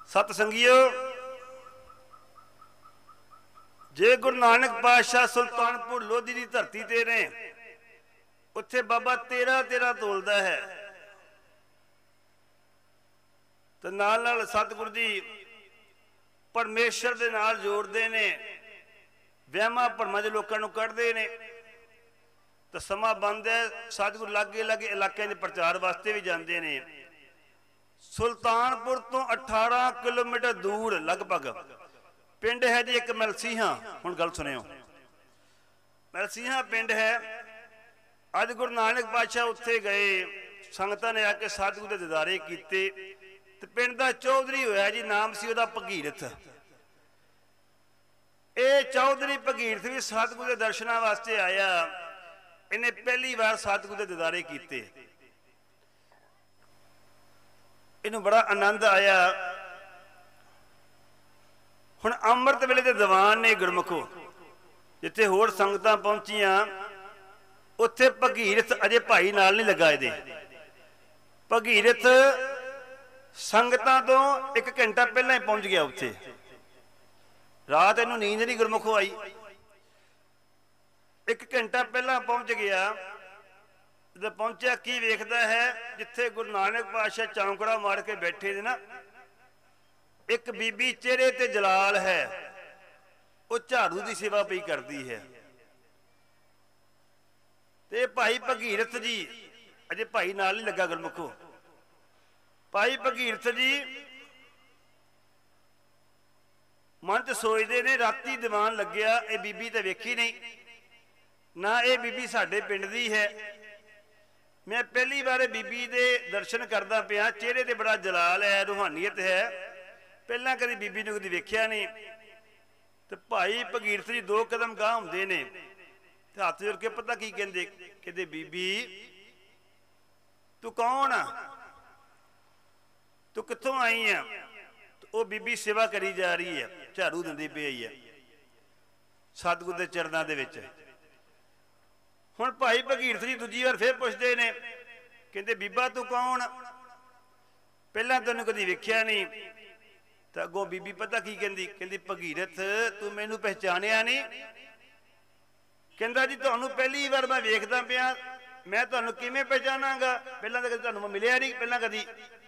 सत संगियो, जे गुरु नानक पातशाह सुल्तानपुर लोधी की धरती ते ने, उत्थे बाबा तेरा तेरा तोलता है। तो नाल नाल सतगुरु जी परमेश्वर दे नाल जोड़ते ने, वहमां भरमां दे लोकां नूं कढदे ने। तो समा बंद है, सतगुरु लागे लागे इलाकों के प्रचार वास्ते भी जाते हैं। सुल्तानपुर तो 18 किलोमीटर दूर लगभग पिंड है जी एक मलसीहा। हुण गल सुनियो, मलसीहा पिंड है। अज गुरु नानक पातशाह उत्थे गए, संगतां ने आके सतगुरु दे दीदारे कीते। ते पिंड दा चौधरी होया जी, नाम सी उहदा भगीरथ। ये चौधरी भगीरथ भी सतगुरु दे दर्शनां वास्ते आया। इन्हें पहली बार सतगुरु दे दीदारे कीते, इन्हूं बड़ा आनंद आया। हुण अमृत वेले दे दीवान ने गुरमुखो, जिथे होर संगतां पहुंचियां उत्थे भगीरथ अजे भाई नाल नहीं लगा। इहदे भगीरथ संगतां तो 1 घंटा पहलां ही पहुंच गया उत्थे। रात इहनूं नींद नहीं गुरमुखो आई, 1 घंटा पहला पहुंच गया। जब पहुंचा की वेखदा है, जिथे गुरु नानक पातशाह चौंकड़ा मार के बैठे ने ना, एक बीबी चेहरे ते जलाल है, वो झाड़ू की सेवा पई करती है। ते भाई भगीरथ जी अजे भाई नाल नहीं लगा गुरमुखो। भाई भगीरथ जी मन च सोचते ने, राती दीवान लग्या, ये बीबी तो वेखी नहीं ना, ये बीबी साडे पिंड दी है। मैं पहली बार बीबी दे दर्शन करदा पिया, चेहरे ते बड़ा जलाल है, रूहानियत है, पहला कभी बीबी नूं कदी वेख्या नहीं। तो भाई भगीरथ जी 2 कदम गांह हुंदे ने, ते हत्थ जोड़ के पता की कहंदे, कहंदे बीबी तू कौन आ, तू कित्थों आई है। तो वो बीबी सेवा करी जा रही है, झाड़ू दिंदी पई है सतगुरु दे चरनां दे विच। हुण भाई भगीरथ जी दूजी बार फिर पुछदे ने, कहंदे बीबा तू कौन, पहला तैनूं कदी वेख्या नहीं। तो अगों बीबी पता की कहंदी, कहंदी भगीरथ तू मैनूं पहचानिया नहीं। कहंदा जी तुहानूं पहली बार मैं वेखदा पिया, मैं तुहानूं किवें पहचानांगा, पहलां तां कदी तुहानूं मैं मिलिया नहीं पहलां कदी।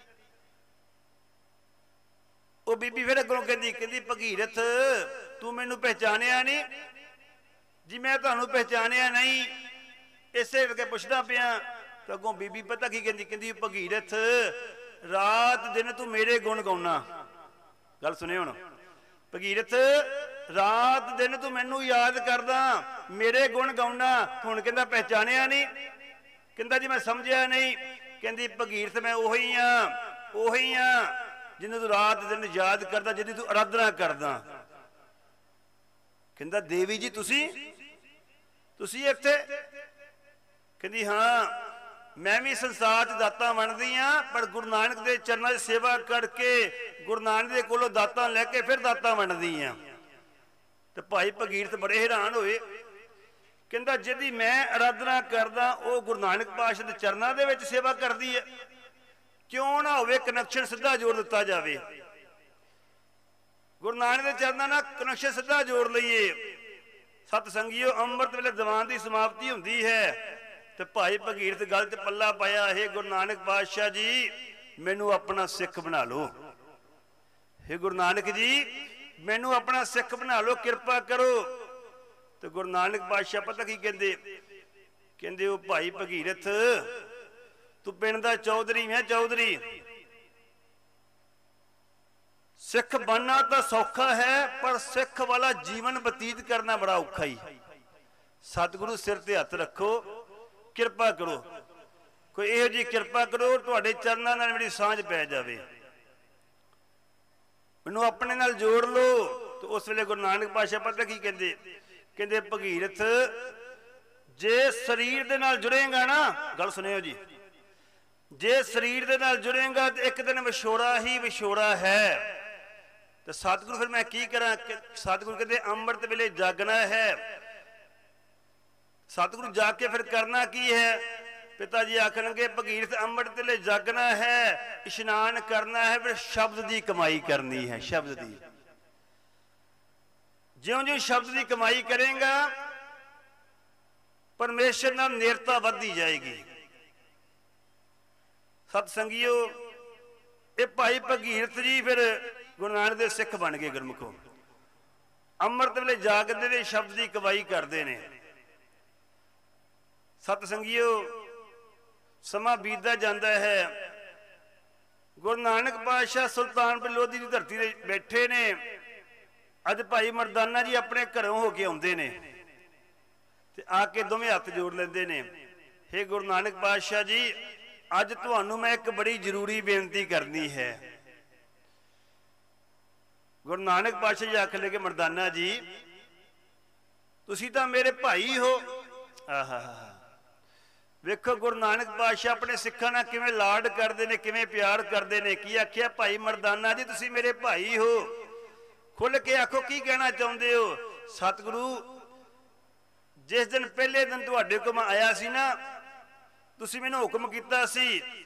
वो बीबी फिर अगों कहंदी, कहंदी भगीरथ तू मैनूं पहचानिया नहीं जी, मैं तुहानूं पहचानिया नहीं, इसे करके पुछदा पिया। तो अगों बीबी पता की कहंदी, कहंदी भगीरथ रात दिन तू मेरे गुण गाउना। गल सुने हुण, भगीरथ रात दिन तू मैनू याद करदा, मेरे गुण गाउना, हुण कहंदा पहचानिया नहीं। कहंदा जी मैं समझिया नहीं। कहंदी भगीरथ मैं ओही हां जिन्हें तू रात दिन याद करदा, जिहदी तू आराधना करदा। कहंदा देवी जी तुसी इत्थे। कहंदी हाँ मैं भी संसार च दातां वंडदी हां, पर गुरु नानक दे चरनां च सेवा करके गुरु नानक दे कोलों दातां लैके फिर दातां वंडदी हां। ते भाई भगीरथ बड़े हैरान होए। कहंदा जिहदी मैं आराधना करदा वो गुरु नानक पातशाह दे चरनां दे विच सेवा करदी है, क्यों ना होवे कनैक्शन सीधा जोड़ दिता जाए। गुरु नानक दे चरनां नाल कनैक्शन सीधा जोड़ लईए। सत संगियो अमृत वेले दीवान की समाप्ति हुंदी है। तो भाई भगीरथ गल च पल्ला पाया, हे गुरु नानक पातशाह जी मैनू अपना सिख बना लो, हे गुरु नानक जी मैनू अपना सिख बना लो, कृपा करो। तो गुरु नानक पातशाह पता की कहंदे, कहंदे ओ भाई भगीरथ तू पिंड दा चौधरी है, चौधरी सिख बनना तो सौखा है, पर सिख वाला जीवन बतीत करना बड़ा औखा ही। सतगुरु सिर ते हथ रखो, किरपा करो, कोई इहो जी किरपा करो तुहाडे चरनां नाल मेरी सांझ पै जावे, मैनू अपने नाल जोड़ लो। तो उस वेले गुरु नानक पातशाह पता की कहंदे, कहंदे भगीरथ जे शरीर दे नाल जुड़ेगा ना, गल सुनियो जी, जे शरीर दे नाल जुड़ेगा तो एक दिन विछोड़ा ही विछोड़ा है। तो सतगुरु फिर मैं की करा, सतगुरु कहते अमृत वेले जागना है। सतगुरु जाग के फिर करना की है, पिता जी आखणगे भगीरथ अमृत ले जागना है, इशनान करना है, फिर शब्द की कमाई करनी है। शब्द की ज्यों ज्यों शब्द की कमाई करेगा परमेश्वर नाल नेरता वधदी जाएगी। सतसंगियो ये भाई भगीरथ जी फिर गुरु नानक देव सिख बन गए गुरमुखो। अमृत वेले जागदे ने, शब्द की कमाई करते हैं। सतसंगियो समा बीतदा जाता है। गुरु नानक पातशाह सुल्तानपुर लोधी की धरती ते बैठे ने। अज भाई मर्दाना जी अपने घरों होके आउंदे ने ते आके दोवें हत्थ जोड़ लेंदे ने। हे गुरु नानक पातशाह जी, अज तुहानू मैं एक बड़ी जरूरी बेनती करनी है। गुरु नानक पातशाह जी आख लगे मर्दाना जी तुसी तां मेरे भाई हो। आहा वेखो गुरु नानक पातशाह अपने सिखां नाल किवें लाड करदे ने, किवें प्यार करदे ने। की आख्या भाई मर्दाना जी तुसी मेरे भाई हो। खुल के आखो की कहना चाहुंदे हो। सतगुरु जिस दिन पहले दिन तुहाडे कोल मैं आया सी ना, तुसी मैनूं हुक्म कीता सी,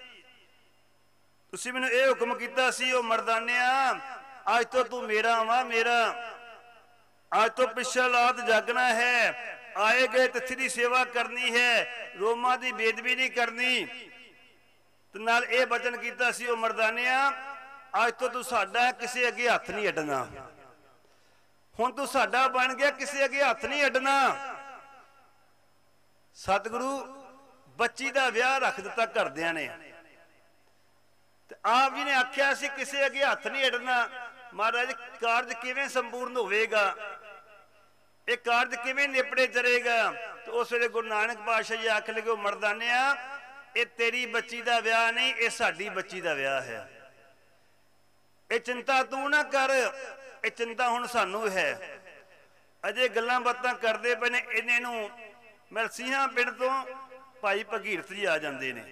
तुसी मैनूं इह हुक्म कीता सी ओ मर्दानिया अज तो तू मेरा वा मेरा। अज तो पिछला लात जागना है, आए गए तिथि की सेवा करनी है, रोमा की बेदबी नहीं करनी। ते नाल इह वचन कीता सी ओ मर्दानिया अज तो तू साडा किसी अगे हथ नहीं अड्डना। हुण तू साडा बन गया, किसी अगे हथ नहीं अड्डना। सतगुरु बच्ची का विआह रख दिता घरदियां ने। आप जी ने आख्या सी किसी अगे हथ नहीं अड्डना। महाराज कारज किवें संपूर्ण होवेगा, ये कारज किवें निपड़े चलेगा। तो उस वेले गुरु नानक पातशाह जी आख लगे मर्दानिया ये तेरी बच्ची का विआह नहीं, ये साडी बच्ची का विआह है। ये चिंता तू ना कर, ये चिंता हुण सानू है। अजे गल्लां बातां करदे पए ने। इन्हां नूं मलसीहां पिंड तो भाई भगीरथ जी आ जांदे ने।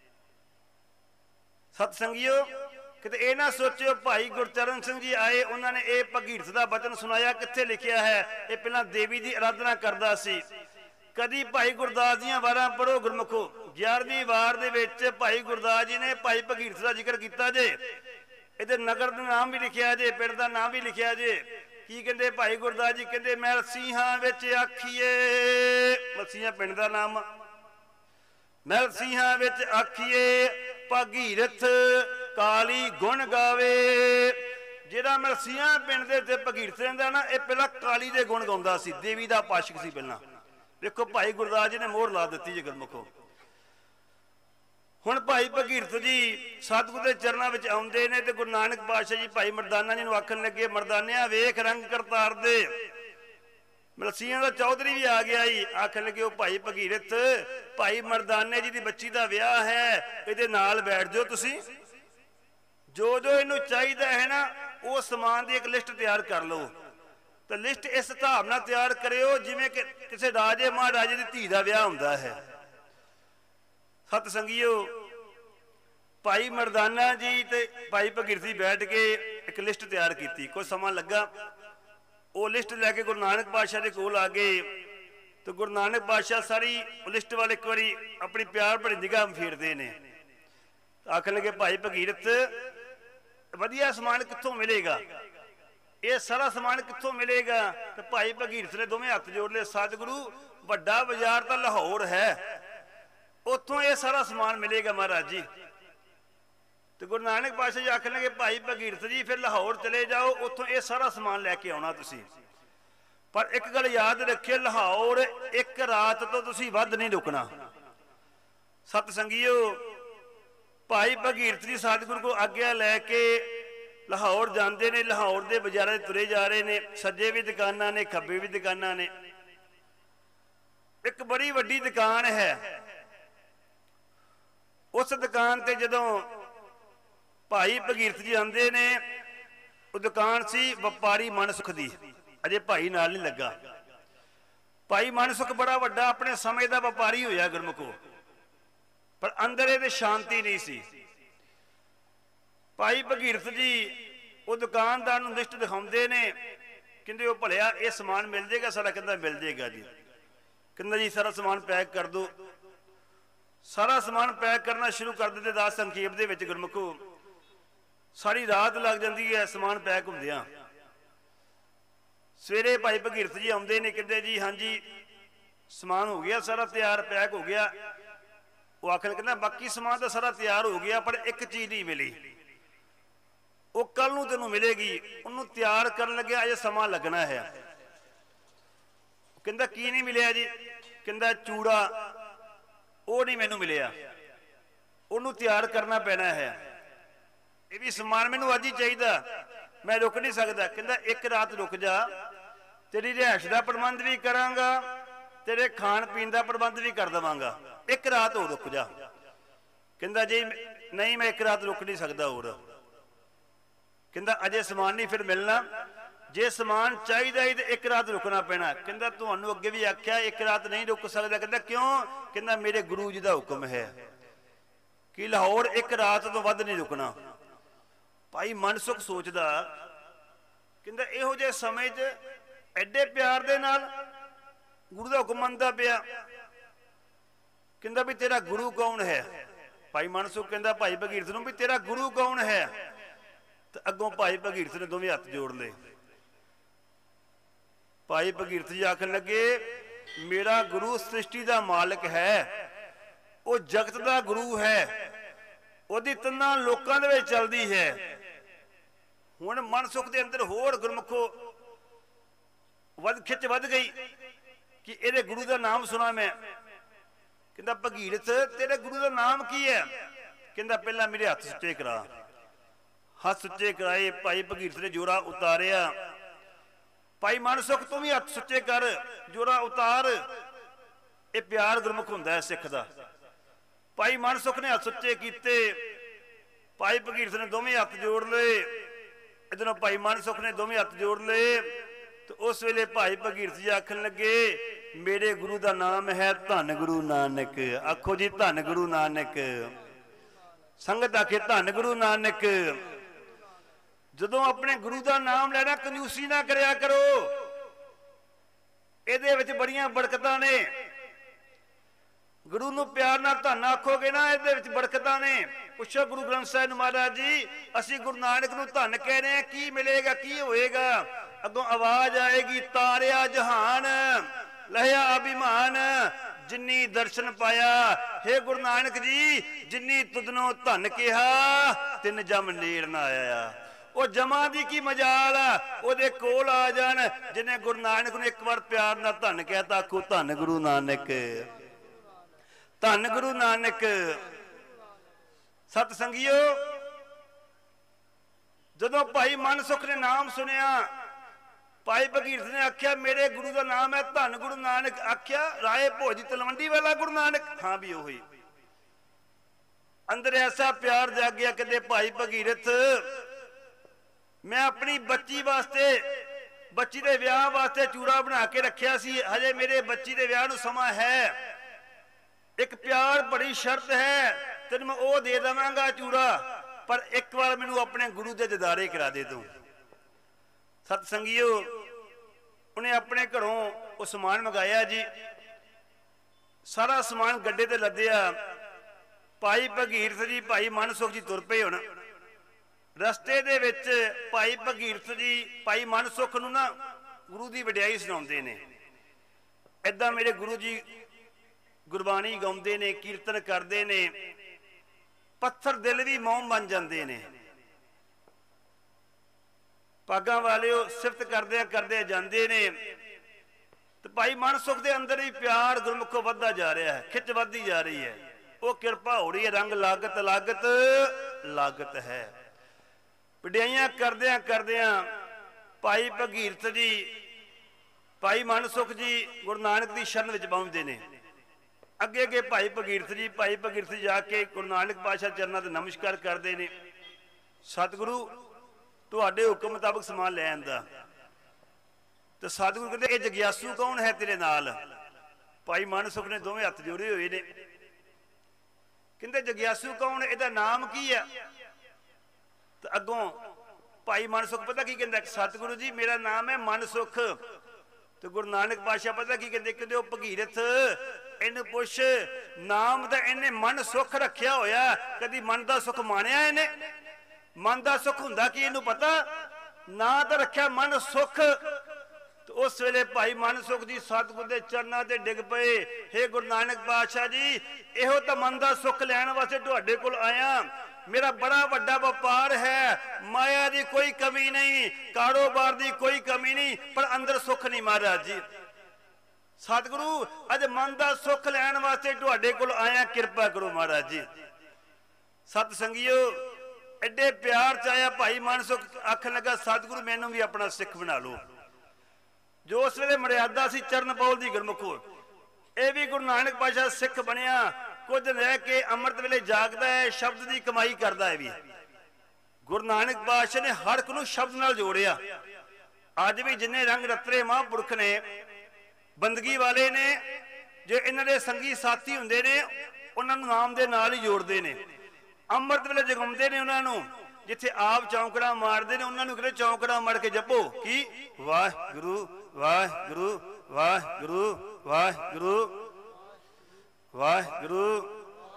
सतसंगियो किते ये ना सोचो भाई गुरचरण सिंह जी आए, उन्होंने ये भगीरथ का वचन सुनाया। कित्थे लिखिया है? ये पहला देवी की आराधना करता सी। कदी भाई गुरदास दियां वारां पढ़ो गुरमुखो। 11वीं वार दे विच भाई गुरदास जी ने भाई भगीरथ का जिक्र किया जे। इहदे नगर का नाम भी लिखिया जे, पिंड का नाम भी लिखिया जे। की कहते भाई गुरदास जी कहते मैलसीहां विच आखीए, मलसीहां पिंड का नाम। मैलसीहां विच आखीए भगीरथ काली गुण गावे। जिहड़ा मलसीहां पिंड दे ते भगीरथ रहिंदा ना, ये पहला काली दे गुण गाउंदा सी, देवी दा पाशक सी पहला। देखो भाई गुरदास जी ने मोहर ला दी जी गुरमुखो। हुण भाई भगीरथ जी सतगुर के चरणों में आउंदे ने ते गुरु नानक पातशाह जी भाई मर्दाना जी नूं आखण लगे मर्दानिया वेख रंग करतार दे। मलसीहां दा चौधरी भी आ गया ही। आखण लगे भाई भगीरथ भाई मर्दाने जी की बच्ची का विआह है, इहदे नाल बैठ जाओ तुसीं। जो जो इनू चाहिए है ना वो समान की एक लिस्ट तैयार कर लो। तो लिस्ट इस हिसाब नाल तैयार करियो जिवें कि किसी राजे महाराजे की धी का विआह हुंदा है। सतसंगियो भाई मर्दाना जी ते भाई भगीरथ जी बैठ के एक लिस्ट तैयार की। कुछ समा लगा, वो लिस्ट लैके गुरु नानक पातशाह के कोल आ गए। तो गुरु नानक पातशाह सारी लिस्ट वाले एक बारी अपनी प्यार भरी निगाह फेरते हैं। आखन लगे भाई भगीरथ वधिया समान कित्थों मिलेगा, ये सारा समान कित्थों मिलेगा? तो भाई भगीरथ ने दोवें हथ जोड़ ले, सतगुरु वड्डा बाजार तो लाहौर है, उत्थों ये सारा समान मिलेगा महाराज जी। तो गुरु नानक पातशाह जी आखन लगे भाई भगीरथ जी फिर लाहौर चले जाओ, उत्थों ये सारा समान लैके आउणा तुसीं। पर एक गल याद रखिए, लाहौर एक रात तो तुसीं वध नहीं रुकना। सतसंगियो भाई भगीरथ जी सतगुरु को आग्ञा लैके लाहौर जाते ने। लाहौर के बाजारां तुरे जा रहे ने, सज्जे भी दुकानां ने खब्बे भी दुकानां ने। एक बड़ी वड्डी दुकान है, उस दुकान ते जदों भाई भगीरथ जी आंदे ने, वो दुकान सी व्यापारी मनसुख दी, अजे भाई नाल नहीं लगा। भाई मनसुख बड़ा वड्डा अपने समय का व्यापारी होया गुरमुखो, पर अंदर ये शांति नहीं सी। भाई भगीरथ जी वो दुकानदार नूं लिस्ट दिखाउंदे ने, कहंदे वो भलिया ये समान मिल जाएगा सारा? कहंदा मिल जाएगा जी। कहंदा जी सारा समान पैक कर दो। सारा समान पैक करना शुरू कर देते। दास संखेप दे विच गुरमुखो सारी रात लग जाती है समान पैक होंदियां। सवेरे भाई भगीरथ जी आउंदे ने, कहंदे जी हाँ जी समान हो गया सारा तैयार, पैक हो गया। वो आखिर कहना बाकी समान तो सारा तैयार हो गया, पर एक चीज़ नहीं मिली, वो कल नूं तैनूं मिलेगी। उन्होंने तैयार करन लगे अजे समा लगना है। कहंदा की नहीं मिलिया जी? कहंदा चूड़ा वो नहीं मैनू मिलिया, उन्होंने तैयार करना पैना है। ये भी समान मैनू अज ही चाहिए, मैं रुक नहीं सकता। कहंदा एक रात रुक जा, तेरी रिहाइश का प्रबंध भी करांगा, तेरे खाण पीन का प्रबंध भी कर देवांगा, एक रात हो रुक जा। कहंदा जी नहीं मैं एक रात रुक नहीं सकता होर। कहंदा अजे समान नहीं फिर मिलना, जे समान चाहिए ही तो एक रात रुकना पैना। कहंदा तुहानू अगे भी आख्या एक रात नहीं रुक सकता। कहंदा क्यों? कहंदा मेरे गुरु जी का हुक्म है कि लाहौर एक रात तो वध नहीं रुकना। भाई मनसुख सोचदा, कहंदा इहो जे समय च एडे प्यार दे नाल गुरु का हुक्म मनदा पिया। कहंदा भी तेरा गुरु कौन है? भाई मनसुख कहंदा भाई भगीरथ नूं भी तेरा गुरु कौन है? तो अगों भाई भगीरथ ने दोवें हथ जोड़ ले। भाई भगीरथ जी आखन लगे मेरा गुरु सृष्टि का मालिक है, वो जगत का गुरु है, उसदी तिन्ना लोकां दे विच चलदी है। हुण मनसुख दे अंदर होर गुरमुखो खिच वध गई कि इहदे गुरु का नाम सुना मैं। कहंदा भगीरथ तेरे गुरु का नाम की है? कहंदा पहला मेरे हथ सुच्चे करा। हथ सुच्चे कराए, भाई भगीरथ ने जोरा उतारिया। भाई मनसुख तू भी हथ सुच्चे कर, जोरा उतार। ये प्यार गुरमुख हुंदा है सिख दा। भाई मनसुख ने हथ सुच्चे कीते, भाई भगीरथ ने दोवें हथ जोड़ ले। इधरों भाई मनसुख ने दोवें हथ जोड़ ले। तो उस वेले भाई भगीरथ जी आखन लगे मेरे गुरु का नाम है धन गुरु नानक। आखो जी धन गुरु नानक। संगत आखे धन गुरु नानक। जदों अपने गुरु का नाम लेना कंजूसी ना करया करो, इहदे विच बड़ियां बरकतां ने। गुरु नूं प्यार नाल धन आखोगे ना, इहदे विच बरकतां ने। पुछो गुरु ग्रंथ साहिब महाराज जी असीं गुरु नानक नूं धन कह रहे हैं, की मिलेगा की होएगा? अगों आवाज आएगी तारिया जहान लहया अभिमान जिन्नी दर्शन पाया। हे गुरु नानक जी जिन्नी तुदनों धन कहा तिन जम नेड़ ना आया। वो जमा दी की मजाल आ, ओदे कोल आ जान जिन्हें गुरु नानक ने एक बार प्यार ना धन कहता। आखो धन गुरु नानक, धन गुरु नानक। सत संगियो जदों भाई मनसुख ने नाम सुनिया, भाई भगीरथ ने आख्या मेरे गुरु का नाम है धन गुरु नानक। आख्या राय भोजी तलवंडी वाला गुरु नानक? हाँ भी वही। अंदर ऐसा प्यार जाग गया। कहते भाई भगीरथ मैं अपनी बच्ची वास्ते, बच्ची के विआह वास्ते चूड़ा बना के रखिया सी, हजे मेरे बच्ची के विआह नूं समा है। एक प्यार बड़ी शर्त है, तेन मैं वो दे देवांगा चूड़ा, पर एक बार मैनू अपने गुरु के दीदारे करा दे तू। सतसंगियो उन्हें अपने घरों वो समान मंगाया जी। सारा समान गड्ढे ते लदया। भाई भगीरथ जी भाई मनसुख जी तुर पे। हुण रस्ते दे विच भाई भगीरथ जी भाई मनसुख नूं ना गुरु की वडियाई सुणाउंदे ने। इदां मेरे गुरु जी गुरबाणी गाउंदे ने, कीर्तन करते ने, पत्थर दिल भी मोम बन जाते ने। पागां वाले सिफत करदे करदे जाते ने। तो भाई मनसुख के अंदर भी प्यार गुरमुखों वधदा जा रहा है, खिच वधदी जा रही है। वो किरपा हो रही है, रंग लागत लागत लागत है। वडियाइयां करदियां करदियां भाई भगीरथ जी भाई मनसुख जी गुरु नानक की शरण विच पहुंचते ने। अगे अगे भाई भगीरथ जी जाके गुरु नानक पातशाह चरनां ते नमस्कार करते हैं। सतगुरु तुहाडे हुक्म मुताबक समान लै आंदा। तो सतगुरु कहते ये जग्यासू कौन है तेरे नाल? भाई मनसुख ने दोवें हथ जोड़े हुए ने। कहते जग्यासू कौन, इहदा नाम की है? तो अगों भाई मनसुख पता की कहता, सतगुरु जी मेरा नाम है मनसुख, ਤੇ ਗੁਰੂ ਨਾਨਕ ਪਾਤਸ਼ਾਹ ਪਤਾ ਕੀ ਕਹਿੰਦੇ, ਕਹਿੰਦੇ ਉਹ ਭਗੀਰਥ ਇਹਨੂੰ ਪੁੱਛ, ਨਾਮ ਦਾ ਇਹਨੇ ਮਨ ਸੁੱਖ ਰੱਖਿਆ ਹੋਇਆ, ਕਦੀ ਮਨ ਦਾ ਸੁੱਖ ਮਾਣਿਆ ਇਹਨੇ? ਮਨ ਦਾ ਸੁੱਖ ਹੁੰਦਾ ਕੀ ਇਹਨੂੰ ਪਤਾ? ਨਾ ਤਾਂ ਰੱਖਿਆ ਮਨ ਸੁੱਖ। ਉਸ ਵੇਲੇ ਭਾਈ ਮਨ ਸੁਖ ਜੀ ਸਤਿਗੁਰ ਦੇ ਚਰਨਾਂ ਤੇ ਡਿੱਗ ਪਏ, ਹੇ ਗੁਰੂ ਨਾਨਕ ਪਾਤਸ਼ਾਹ ਜੀ, ਇਹੋ ਤਾਂ ਮਨ ਦਾ ਸੁੱਖ ਲੈਣ ਵਾਸਤੇ ਤੁਹਾਡੇ ਕੋਲ ਆਇਆ। ਮੇਰਾ ਬੜਾ ਵੱਡਾ ਵਪਾਰ ਹੈ, ਮਾਇਆ ਦੀ ਕੋਈ ਕਮੀ ਨਹੀਂ, ਕਾਰੋਬਾਰ ਦੀ ਕੋਈ ਕਮੀ ਨਹੀਂ, ਪਰ ਅੰਦਰ ਸੁੱਖ ਨਹੀਂ ਮਹਾਰਾਜ ਜੀ। ਸਤਿਗੁਰੂ ਅੱਜ ਮਨ ਦਾ ਸੁੱਖ ਲੈਣ ਵਾਸਤੇ ਤੁਹਾਡੇ ਕੋਲ ਆਇਆ, ਕਿਰਪਾ ਕਰੋ ਮਹਾਰਾਜ ਜੀ। ਸਤ ਸੰਗੀਓ, ਐਡੇ ਪਿਆਰ ਚ ਆਇਆ ਭਾਈ ਮਨ ਸੁਖ, ਆਖਣ ਲੱਗਾ ਸਤਿਗੁਰੂ ਮੈਨੂੰ ਵੀ ਆਪਣਾ ਸਿੱਖ ਬਣਾ ਲਓ। ਜੋ ਉਸ ਵੇਲੇ ਮਰਿਆਦਾ ਸੀ ਚਰਨ ਪੌਲ ਦੀ ਗੁਰਮੁਖੋ, ਇਹ ਵੀ ਗੁਰੂ ਨਾਨਕ ਪਾਤਸ਼ਾਹ ਸਿੱਖ ਬਣਿਆ। ਕੁਝ ਰਹਿ ਕੇ ਅੰਮ੍ਰਿਤ ਵੇਲੇ ਜਾਗਦਾ ਹੈ, ਸ਼ਬਦ ਦੀ ਕਮਾਈ ਕਰਦਾ ਹੈ ਵੀ। ਗੁਰੂ ਨਾਨਕ ਪਾਤਸ਼ਾਹ ਨੇ ਹਰ ਇੱਕ ਨੂੰ ਸ਼ਬਦ ਨਾਲ ਜੋੜਿਆ। ਅੱਜ ਵੀ ਜਿੰਨੇ ਰੰਗ ਰਤਰੇ ਮਹਾਂਪੁਰਖ ਨੇ, ਬੰਦਗੀ ਵਾਲੇ ਨੇ, ਜੇ ਇਹਨਾਂ ਦੇ ਸੰਗੀ ਸਾਥੀ ਹੁੰਦੇ ਨੇ ਉਹਨਾਂ ਨੂੰ ਨਾਮ ਦੇ ਨਾਲ ਹੀ ਜੋੜਦੇ ਨੇ। ਅੰਮ੍ਰਿਤ ਵੇਲੇ ਜਗਾਉਂਦੇ ਨੇ ਉਹਨਾਂ ਨੂੰ, ਜਿੱਥੇ ਆਪ ਚੌਂਕੜਾ ਮਾਰਦੇ ਨੇ ਉਹਨਾਂ ਨੂੰ ਕਹਿੰਦੇ ਚੌਂਕੜਾ ਮਾਰ ਕੇ ਜਪੋ ਕੀ, ਵਾਹਿਗੁਰੂ ਵਾਹਿਗੁਰੂ ਵਾਹਿਗੁਰੂ ਵਾਹਿਗੁਰੂ ਵਾਹਿਗੁਰੂ।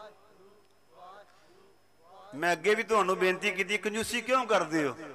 ਮੈਂ ਅੱਗੇ ਵੀ ਤੁਹਾਨੂੰ ਬੇਨਤੀ ਕੀਤੀ, ਕੰਜੂਸੀ ਕਿਉਂ ਕਰਦੇ ਹੋ?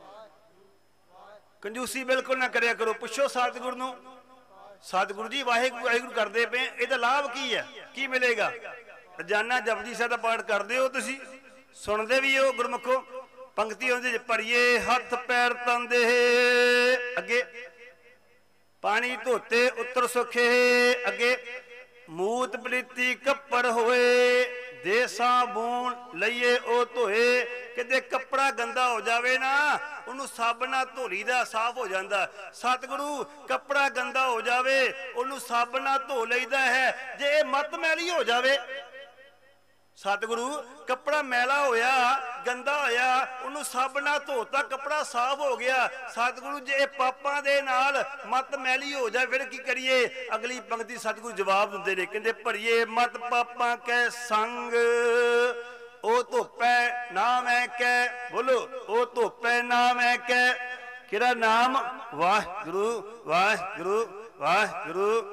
ਕੰਜੂਸੀ ਬਿਲਕੁਲ ਨਾ ਕਰਿਆ ਕਰੋ। ਪੁੱਛੋ ਸਤਿਗੁਰੂ ਨੂੰ, ਸਤਿਗੁਰੂ ਜੀ ਵਾਹਿਗੁਰੂ ਵਾਹਿਗੁਰੂ ਕਰਦੇ ਪਏ, ਇਹਦਾ ਲਾਭ ਕੀ ਹੈ, ਕੀ ਮਿਲੇਗਾ? ਰੋਜ਼ਾਨਾ ਜਪਜੀ ਸਾਹਿਬ ਦਾ ਪਾਠ ਕਰਦੇ ਹੋ, ਤੁਸੀਂ ਸੁਣਦੇ ਵੀ ਹੋ ਗੁਰਮੁਖੋ। ਪੰਕਤੀ ਆਉਂਦੀ, ਭਰੀਏ ਹੱਥ ਪੈਰ ਤਨ ਦੇ, ਅੱਗੇ ਪਾਣੀ ਧੋਤੇ ਉੱਤਰ ਸੁਖੇ, ਅੱਗੇ ਮੂਤ ਪਲੀਤੀ ਕੱਪੜ ਹੋਏ, ਦੇ ਸਾਬੂਨ ਲਈਏ ਉਹ ਧੋਏ। ਕਿਤੇ ਕੱਪੜਾ ਗੰਦਾ ਹੋ ਜਾਵੇ ਨਾ, ਉਹਨੂੰ ਸਾਬਣ ਨਾਲ ਧੋ ਲਈਦਾ, ਸਾਫ਼ ਹੋ ਜਾਂਦਾ। ਸਤਿਗੁਰੂ ਕੱਪੜਾ ਗੰਦਾ ਹੋ ਜਾਵੇ, ਉਹਨੂੰ ਸਾਬਣ ਨਾਲ ਧੋ ਲਈਦਾ ਹੈ। ਜੇ ਇਹ ਮਤ ਮੈਲੀ ਹੋ ਜਾਵੇ, ਸਤਿਗੁਰੂ ਕੱਪੜਾ ਮੈਲਾ ਹੋਇਆ, ਗੰਦਾ ਹੋਇਆ, ਉਹਨੂੰ ਸਾਬਣ ਨਾਲ ਧੋਤਾ, ਕੱਪੜਾ ਸਾਫ਼ ਹੋ ਗਿਆ। ਸਤਿਗੁਰੂ ਜੇ ਇਹ ਪਾਪਾਂ ਦੇ ਨਾਲ ਮਤ ਮੈਲੀ ਹੋ ਜਾਏ ਫਿਰ ਕੀ ਕਰੀਏ? ਅਗਲੀ ਪੰਕਤੀ ਸਤਿਗੁਰੂ ਜਵਾਬ ਦਿੰਦੇ ਨੇ, ਕਹਿੰਦੇ ਭਰੀਏ ਮਤ ਪਾਪਾਂ ਕੈ ਸੰਗ, ਉਹ ਧੋਪੈ ਨਾ ਮੈਂ ਕੈ, ਬੋਲੋ ਉਹ ਧੋਪੈ ਨਾ ਮੈਂ ਕੈ। ਕਿਹੜਾ ਨਾਮ? ਵਾਹਿਗੁਰੂ ਵਾਹਿਗੁਰੂ ਵਾਹਿਗੁਰੂ।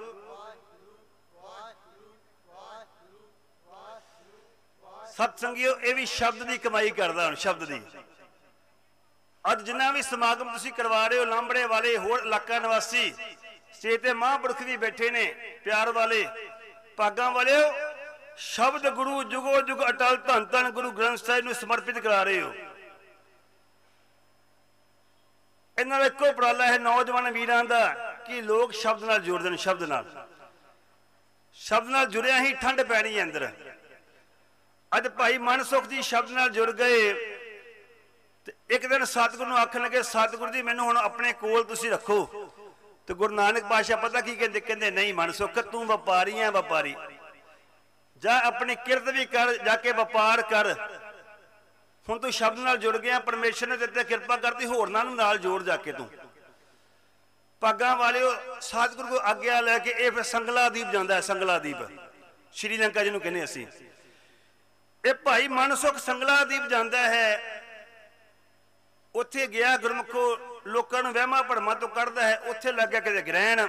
ਸਤ ਸੰਗੀਓ, ਇਹ ਵੀ ਸ਼ਬਦ ਦੀ ਕਮਾਈ ਕਰਦਾ ਹੁਣ, ਸ਼ਬਦ ਦੀ। ਅੱਜ ਜਿੰਨਾ ਵੀ ਸਮਾਗਮ ਤੁਸੀਂ ਕਰਵਾ ਰਹੇ ਹੋ, ਲਾਂਬੜੇ ਵਾਲੇ, ਹੋਰ ਇਲਾਕਾ ਨਿਵਾਸੀ, ਸਟੇਜ ਤੇ ਮਹਾਂਪੁਰਖ ਵੀ ਬੈਠੇ ਨੇ, ਪਿਆਰ ਵਾਲੇ, ਭਾਗਾਂ ਵਾਲਿਓ, ਸ਼ਬਦ ਗੁਰੂ ਜੁਗੋ ਜੁਗ ਅਟਲ ਧੰਨ ਧੰਨ ਗੁਰੂ ਗ੍ਰੰਥ ਸਾਹਿਬ ਨੂੰ ਸਮਰਪਿਤ ਕਰਾ ਰਹੇ ਹੋ। ਇਹਨਾਂ ਦਾ ਇੱਕੋ ਉਪਰਾਲਾ ਹੈ ਨੌਜਵਾਨ ਵੀਰਾਂ ਦਾ ਕਿ ਲੋਕ ਸ਼ਬਦ ਨਾਲ ਜੁੜ ਦੇਣ। ਸ਼ਬਦ ਨਾਲ, ਸ਼ਬਦ ਨਾਲ ਜੁੜਿਆ ਹੀ ਠੰਡ ਪੈਣੀ ਹੈ ਅੰਦਰ। ਅੱਜ ਭਾਈ ਮਨ ਸੁਖ ਜੀ ਸ਼ਬਦ ਨਾਲ ਜੁੜ ਗਏ ਤੇ ਇੱਕ ਦਿਨ ਸਤਿਗੁਰੂ ਨੂੰ ਆਖਣ ਲੱਗੇ, ਸਤਿਗੁਰੂ ਜੀ ਮੈਨੂੰ ਹੁਣ ਆਪਣੇ ਕੋਲ ਤੁਸੀਂ ਰੱਖੋ। ਤੇ ਗੁਰੂ ਨਾਨਕ ਪਾਤਸ਼ਾਹ ਪਤਾ ਕੀ ਕਹਿੰਦੇ? ਕਹਿੰਦੇ ਨਹੀਂ ਮਨ ਸੁਖ, ਤੂੰ ਵਪਾਰੀ ਹੈ, ਵਪਾਰੀ ਜਾ ਆਪਣੀ ਕਿਰਤ ਵੀ ਕਰ, ਜਾ ਕੇ ਵਪਾਰ ਕਰ। ਹੁਣ ਤੂੰ ਸ਼ਬਦ ਨਾਲ ਜੁੜ ਗਿਆ, ਪਰਮੇਸ਼ਰ ਨੇ ਤੇਰੇ ਤੇ ਕਿਰਪਾ ਕਰਤੀ, ਹੋਰਨਾਂ ਨੂੰ ਨਾਲ ਜੋੜ ਜਾ ਕੇ ਤੂੰ। ਭਾਗਾਂ ਵਾਲਿਓ, ਸਤਿਗੁਰੂ ਕੋਲ ਆਗਿਆ ਲੈ ਕੇ ਇਹ ਫਿਰ ਸੰਗਲਾ ਦੀਪ ਜਾਂਦਾ ਹੈ। ਸੰਗਲਾ ਦੀਪ ਸ਼੍ਰੀਲੰਕਾ ਜਿਹਨੂੰ ਕਹਿੰਦੇ ਅਸੀਂ, ਇਹ ਭਾਈ ਮਨ ਸੁਖ ਸੰਗਲਾ ਦੀਪ ਜਾਂਦਾ ਹੈ। ਉੱਥੇ ਗਿਆ ਗੁਰਮੁਖੋ, ਲੋਕਾਂ ਨੂੰ ਵਹਿਮਾਂ ਭਰਮਾਂ ਤੋਂ ਕੱਢਦਾ ਹੈ। ਉੱਥੇ ਲੱਗ ਗਿਆ ਕਿਤੇ ਗ੍ਰਹਿਣ,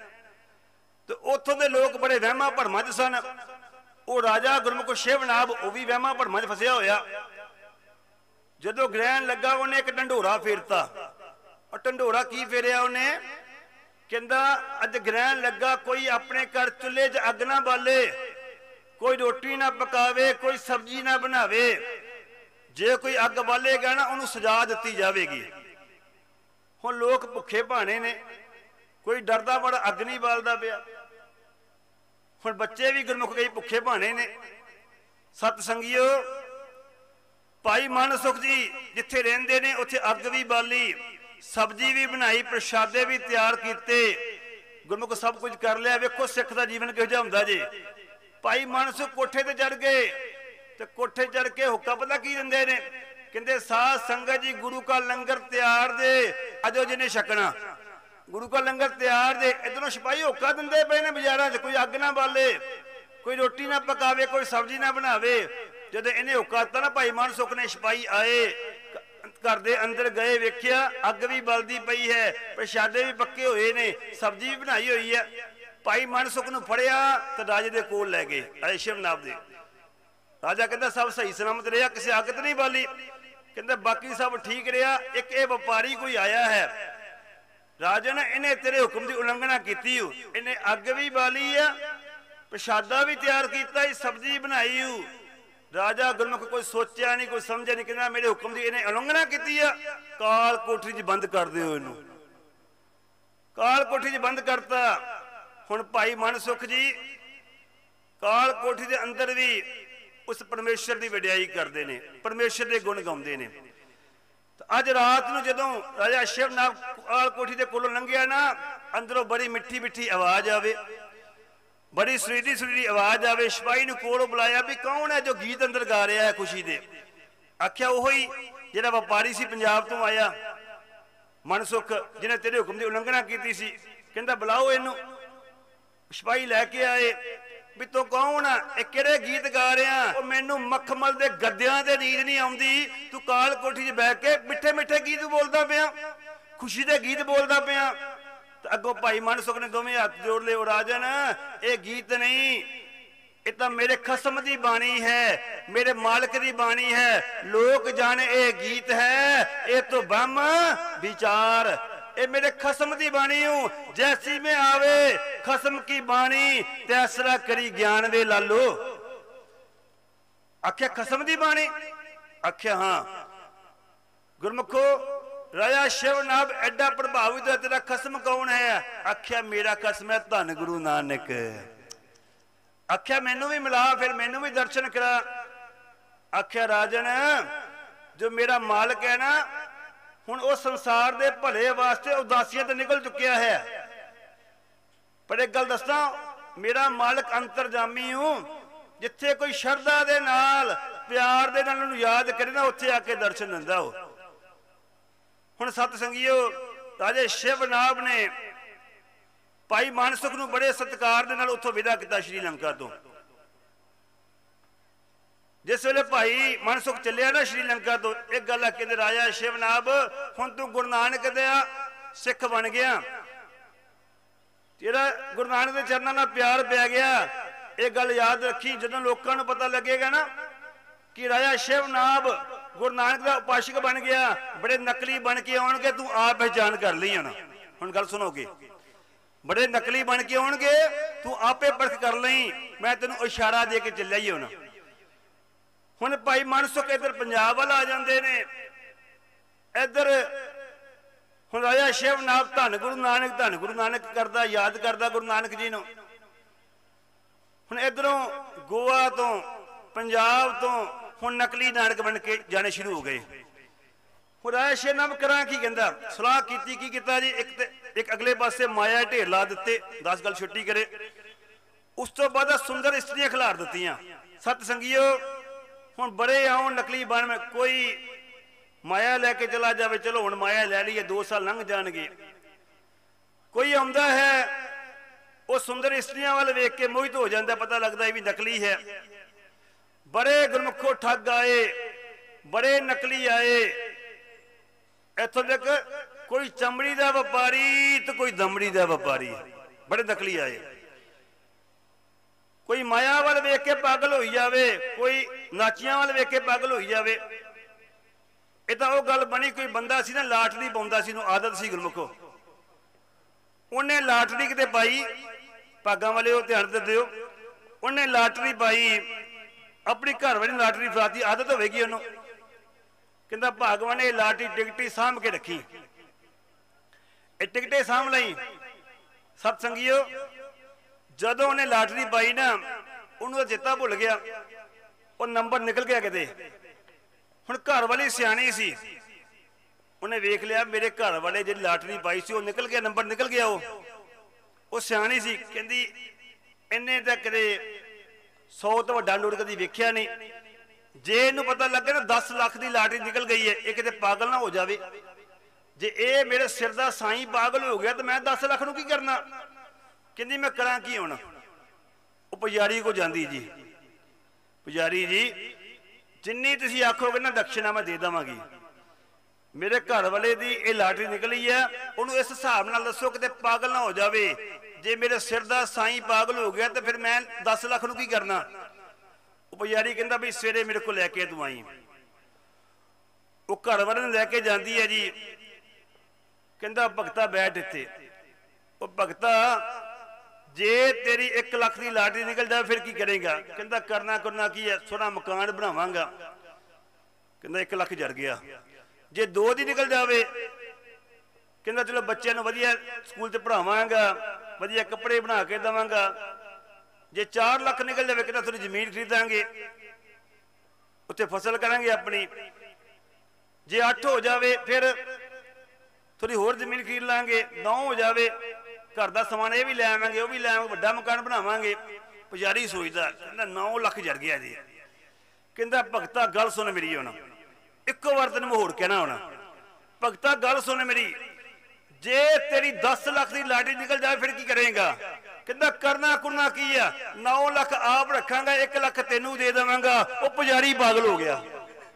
ਤੇ ਉੱਥੋਂ ਦੇ ਲੋਕ ਬੜੇ ਵਹਿਮਾਂ ਭਰਮਾਂ 'ਚ ਸਨ। ਉਹ ਰਾਜਾ ਗੁਰਮੁਖੋ ਸ਼ਿਵਨਾਬ, ਉਹ ਵੀ ਵਹਿਮਾਂ ਭਰਮਾਂ 'ਚ ਫਸਿਆ ਹੋਇਆ। ਜਦੋਂ ਗ੍ਰਹਿਣ ਲੱਗਾ, ਉਹਨੇ ਇੱਕ ਢੰਡੋਰਾ ਫੇਰਤਾ। ਉਹ ਢੰਡੋਰਾ ਕੀ ਫੇਰਿਆ ਉਹਨੇ? ਕਹਿੰਦਾ ਅੱਜ ਗ੍ਰਹਿਣ ਲੱਗਾ, ਕੋਈ ਆਪਣੇ ਘਰ ਚੁੱਲ੍ਹੇ 'ਚ ਅੱਗ ਨਾ ਬਾਲੇ, ਕੋਈ ਰੋਟੀ ਨਾ ਪਕਾਵੇ, ਕੋਈ ਸਬਜ਼ੀ ਨਾ ਬਣਾਵੇ। ਜੇ ਕੋਈ ਅੱਗ ਬਾਲੇਗਾ ਨਾ, ਉਹਨੂੰ ਸਜ਼ਾ ਦਿੱਤੀ ਜਾਵੇਗੀ। ਹੁਣ ਲੋਕ ਭੁੱਖੇ ਭਾਣੇ ਨੇ, ਕੋਈ ਡਰਦਾ ਬੜਾ ਅੱਗ ਨਹੀਂ ਬਾਲਦਾ ਪਿਆ। ਹੁਣ ਬੱਚੇ ਵੀ ਗੁਰਮੁਖ ਕਈ ਭੁੱਖੇ ਭਾਣੇ ਨੇ। ਸਤ ਸੰਗੀਓ, ਭਾਈ ਮਨ ਸੁਖ ਜੀ ਜਿੱਥੇ ਰਹਿੰਦੇ ਨੇ ਉੱਥੇ ਅੱਗ ਵੀ ਬਾਲੀ, ਸਬਜ਼ੀ ਵੀ ਬਣਾਈ, ਪ੍ਰਸ਼ਾਦੇ ਵੀ ਤਿਆਰ ਕੀਤੇ, ਗੁਰਮੁਖ ਸਭ ਕੁਝ ਕਰ ਲਿਆ। ਵੇਖੋ ਸਿੱਖ ਦਾ ਜੀਵਨ ਕਿਹੋ ਜਿਹਾ ਹੁੰਦਾ ਜੇ। ਭਾਈ ਮਨ ਸੁਖ ਕੋਠੇ ਤੇ ਚੜ ਗਏ, ਤੇ ਕੋਠੇ ਚੜ ਕੇ ਹੁੱਕਾ ਪਤਾ ਕੀ ਦਿੰਦੇ ਨੇ? ਕਹਿੰਦੇ ਸਾਧ ਸੰਗਤ ਜੀ ਗੁਰੂ ਕਾ ਲੰਗਰ ਤਿਆਰ ਦੇ, ਅਜੋ ਜਿਹਨੇ ਛਕਣਾ। ਗੁਰੂ ਕਾ ਲੰਗਰ ਤਿਆਰ ਦੇ, ਇਧਰੋਂ ਸਿਪਾਹੀ ਹੁੱਕਾ ਦਿੰਦੇ ਪਏ ਨੇ ਬਾਜ਼ਾਰਾਂ 'ਚ, ਕੋਈ ਅੱਗ ਨਾ ਬਾਲੇ, ਕੋਈ ਰੋਟੀ ਨਾ ਪਕਾਵੇ, ਕੋਈ ਸਬਜ਼ੀ ਨਾ ਬਣਾਵੇ। ਜਦੋਂ ਇਹਨੇ ਹੁੱਕਾ ਦਿੱਤਾ ਨਾ, ਭਾਈ ਮਨ ਸੁਖ ਨੇ, ਸਿਪਾਹੀ ਆਏ, घर दे अंदर गए वेख्या अग भी बलदी पई है, प्रशादे भी पक्के होए ने, सब्जी भी बनाई हुई है। भाई मनसुख नूं फड़िया तो राजे दे कोल लै गए, राजे शिवनाभ दे। राजा कहता सब सही सलामत रहा, किसी अग तो नहीं बाली? कहता बाकी सब ठीक रहा, एक ये व्यापारी कोई आया है राजन, इन्हें तेरे हुक्म की उलंघना की, इन्हें अग भी बाली है, प्रशादा भी तैयार किया, सब्जी बनाई। राजा गुरमुख कोई सोचा नहीं, कोई समझा नहीं, कहना मेरे हुक्म की इन्हें उलंघना की है, काल कोठरी च बंद कर दो इनू। काल कोठरी च बंद करता। हुण भाई मनसुख जी काल कोठरी के अंदर भी उस परमेश्वर की वडियाई करते हैं, परमेश्वर के गुण गाते हैं। तो अज रात को जदों राजा शिवनाभ काल कोठी के कोलों लंघिया ना, अंदरों बड़ी मिठी मिठी आवाज़ आवे, बड़ी सुरीली सुरीली आवाज़ आवे। सिपाही ने कोलों बुलाया भी कौन है जो गीत अंदर गा रहा है खुशी दे? आख्या वही जिहड़ा व्यापारी सी पंजाब तो आया मनसुख, जिन्हें तेरे हुक्म की उलंघना की सी। कहता बुलाओ इनू। सिपाही लैके आए भी तू कौन है, ये किहड़े गीत गा रहा? मैनू मखमल के गद्दियां ते नींद नहीं आउंदी, तू काल कोठी च बह के मिठे मिठे गीत बोलदा पिया, खुशी के गीत बोलदा पिया। अगों भाई मनसुख ने दोवें हाथ जोड़ ले, राजन ये गीत नहीं, ये तो मेरे खसम की बाणी है, मेरे मालिक की बाणी है, लोग जाने ये गीत है, ये तो ब्रह्म विचार, ये मेरे खसम की बाणी हूं, जैसी में आवे खसम की बाणी तैसरा करी ज्ञान वे लालो। आख्या खसम की बाणी? आख्या हाँ। गुरमुखो राजा शिवनाभ एडा प्रभावित है, तेरा खसम कौन है? आख्या मेरा खसम है धन गुरु नानक। आख्या मैनू भी मिला, फिर मैनू भी दर्शन करा। आख्या राजन जो मेरा मालिक है ना, हुण उस संसार दे भले वास्ते उदासियां तो निकल चुकिया है, पर एक गल दसदा, मेरा मालिक अंतरजामी हूं, जिथे कोई शरधा दे नाल प्यार दे नाल उहनूं याद करे ना, उत्थे आके दर्शन दिंदा हो। हुण सत संगियो राजे शिवनाभ ने भाई मनसुख नूं बड़े सत्कार दे नाल उत्थों विदा किया श्रीलंका तो। जिस वेले भाई मनसुख चलिया ना श्रीलंका तो, एक गल आखी राजा शिवनाभ हुण तू गुरु नानक दा सिख बन गया, तेरा गुरु नानक के चरणों नाल प्यार पै गया। एक गल याद रखी, जदों लोकां नूं पता लगेगा ना कि राजा शिवनाभ गुरु नानक का उपासक बन गया, बड़े नकली बन के आउणगे, तू आप पहचान कर ली होना। हुण गल सुनोगे, बड़े नकली बन के आउणगे, तू आपे परख कर लई, मैं तेनों इशारा दे के चलिया ही होना। हुण भाई मनसुख इधर पंजाब वाल आ जाते ने, इधर हुण राजा शिवनाभ धन गुरु नानक करदा, याद करदा गुरु नानक जी नूं। हुण इधरों गोवा तो पंजाब तो हुण नकली नानक बन के जाने शुरू हो गए। हुण राजा शिवनाभ करा की कहंदा, सलाह कीती, की कीता जी, एक अगले पासे माया ढेर ला दिते, 10 गल छुट्टी करे। उस तो बाद सुंदर स्त्रियां खिलार दित्तियां। सत संगियो हुण बड़े आउण नकली बन में, कोई माया लैके चला जाए, चलो हुण माया लै लीए, 2 साल लंघ जाणगे। कोई आउंदा है वो सुंदर स्त्रियां वाल वेख के मोहित हो जाता, पता लगता है भी नकली है। बड़े गुरमुखों ठग आए, बड़े नकली आए, इथों तक कोई चमड़ी का व्यापारी तो कोई दमड़ी का व्यापारी, बड़े नकली आए। कोई माया वाल वेख के पागल हो जाए, कोई नाचियां वाल वेख के पागल हो जाए। ये तो वो गल बनी, कोई बंदा सी ना लाटरी पाउंदा सी, आदत सी गुरमुखो, उन्हें लाटरी किते पाई, भागां वाले हो ध्यान दे दिओ, उन्हें लाटरी पाई, अपनी घर वाली लाटरी फराती, आदत होगी उन्होंने। कहता भगवान ने लाटरी टिकटी सामभ के रखी, ये टिकटे सामभ लई। सतसंगियो जदों उन्हें लाटरी पाई ना, उन्होंने चेता भुल गया, और नंबर निकल गया किते। हुण घर वाली सियाणी सी, उन्हें वेख लिया मेरे घर वाले जी लाटरी पाई सी, निकल गया, नंबर निकल गया। वो सियाणी सी, कहती इन्हें तो कदे 100 तो वड्डा नोट कदी वेख्या नहीं, जे इनू पता लगे ना 10 लाख की लाटरी निकल गई है, ये किते पागल ना हो जाए। जे ये मेरे सिर का साई पागल हो गया तो मैं 10 लाख नू की करना। कहती मैं करा की हुण। वो पुजारी को जाती जी, पुजारी जी जिन्नी तुसीं आखोगे ना दक्षिणा मैं दे देवांगी। मेरे घर वाले दी ये लाटरी निकली है, उन्होंने इस हिसाब नाल दसो किते पागल ना हो जाए। जे मेरे सिर दा साईं पागल हो गया तो फिर मैं 10 लाख नूं की करना। पुजारी कहंदा भी सवेरे मेरे को लैके तू आई। वो घर वाले नूं लैके जांदी है जी, कहंदा भगता बैठ इत्थे। वो भगता जे तेरी 1 लाख की लाटरी निकल जाए फिर की करेगा? कहंदा करना करना की है, सोना मकान बनावांगा। कहंदा 1 लाख जड़ गया। जे 2 दी निकल जाए, कहंदा चलो बच्चों नूं वधिया स्कूल च पढ़ावांगा, वधिया कपड़े बना के देवांगा। जे 4 लाख निकल जाए, कहंदा थोड़ी जमीन खरीदांगे, उत्थे फसल करांगे अपनी। जे 8 हो जाए फिर थोड़ी होर जमीन खरीद लांगे। 9 हो जाए घर का समान ये भी लै आवांगे, वो भी लै आवांगे, वड्डा मकान बनावांगे। पुजारी सोचदा, कहंदा 9 लाख जड़ गया जी। कहंदा भगता गल सुन मेरी, हुण इक्को बार तेन मैं होर कहना होना। भगता गल सुन मेरी, जे तेरी 10 लाख की लाटरी निकल जाए फिर की करेगा? कहंदा करना कुरना की है, 9 लाख आप रखांगा, 1 लाख तेनू दे देवांगा। वो पुजारी पागल हो गया।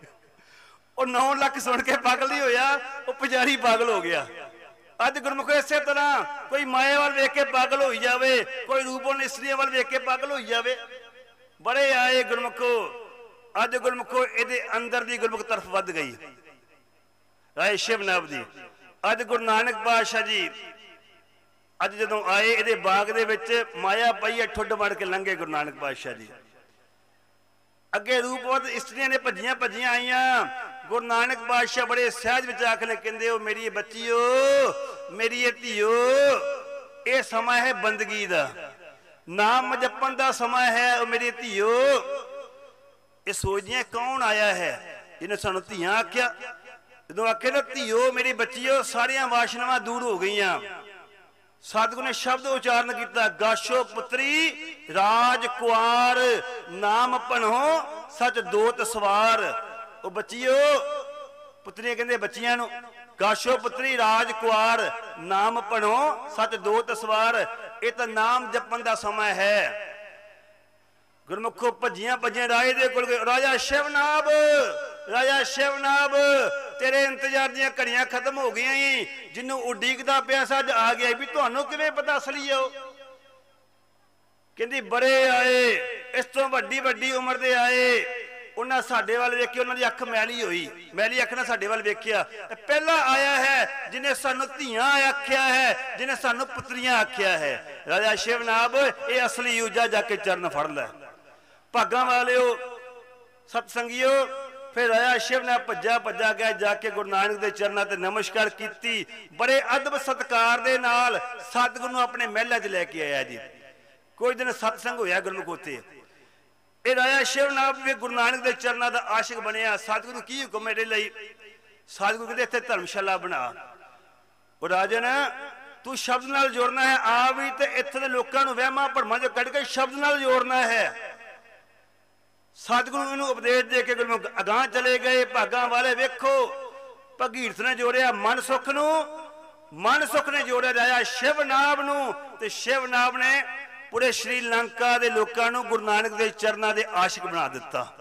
और 9 लाख सुन के पागल नहीं होया, वो पुजारी पागल हो गया। अज गुरमुखो इस तरह कोई माया वाल वेख के पागल हो जाए, कोई रूपों स्त्रियों वाल वेख के पागल हो जाए। बड़े आए गुरमुखो, अज गुरमुखो ये अंदर की गुरमुख तरफ वध गई। राय शिवनाब दी अज गुरु नानक पातशाह जी अज जदों आए, ये बाग दे विच माया पई ठुड मड़ के लंघे गुरु नानक पातशाह जी। अगे रूपवत स्त्रियां ने भजियां भजियां आईयां। गुरु नानक पातशाह बड़े सहज विच आखने, कहंदे ओ मेरी बच्चियो, मेरी धियो, ये समा है बंदगी दा, नाम जपन दा समा है। ओ मेरी धियो, ये सोचदियां कौन आया है जिन्हें सानू धियां आख्या। जो आखे ना धियो मेरी बच्चियो, सारिया वासनावां दूर हो गई। सतगुरु ने शब्द उच्चारण किया, गाशो पुत्री राज कुआर, नाम पढ़ो सच दोत सवार। ओ बच्चियो, पुत्रियां कहंदे बच्चियां नूं, गाशो पुत्री राज कुआर, नाम पढ़ो सच दोत सवार। ये तो नाम जपन का समय है। गुरमुखो भजियां भजियां राजे दे कोल गए, राजा शिवनाब, राजा शिवनाब, तेरे इंतजार दी घड़ियां खत्म हो गई, जिन्हों उडीकदा पिया सा अज आ गया। भी तुहानू किवें पता असली है? कहंदी बड़े आए, इस तो वड्डी वड्डी उम्र दे आए। उन्हें साडे वाल वेखे, उन्हां दी अख मैली होई, मैली अख नाल साडे वाल वेखिया। पहला आया है जिन्हें सानू धियां आख्या है, जिन्हें सानू पुत्रियां आख्या है। राजा शिवनाब, ये असली यूजा, जाके चरण फड़ लै। भागां वालिओ सतसंगियो, फिर राजा शिव ने भज्जा भज्जा गया, जाके गुरु नानक दे चरणों ते नमस्कार की। बड़े अदब सत्कार दे नाल सतगुरु नूं अपने महल च लैके आया जी। कुछ दिन सत्संग होया गुरमुख उत्थे। ये राजा शिवनाब भी गुरु नानक दे चरणों का आशिक बनिया। सतगुरु की हुक्म मेरे लिए? सतगुरु कहते इत्थे धर्मशाला बना। वो राजन, तू शब्द नाल जोड़ना है, आ भी ते इत्थे दे लोकां नूं वहमां भरमां चों कढ के शब्द नाल जोड़ना है। सतगुरु इन्हू उपदेश दे के गुरमुख अगां चले गए। भागां वाले वेखो, भगीरथ ने जोड़िया मन सुख नू, मन सुख ने जोड़िया राजा शिवनाब नू, ते शिवनाब ने पूरे श्रीलंका दे लोकां नू गुरु नानक दे चरनां दे आशिक बना दिता।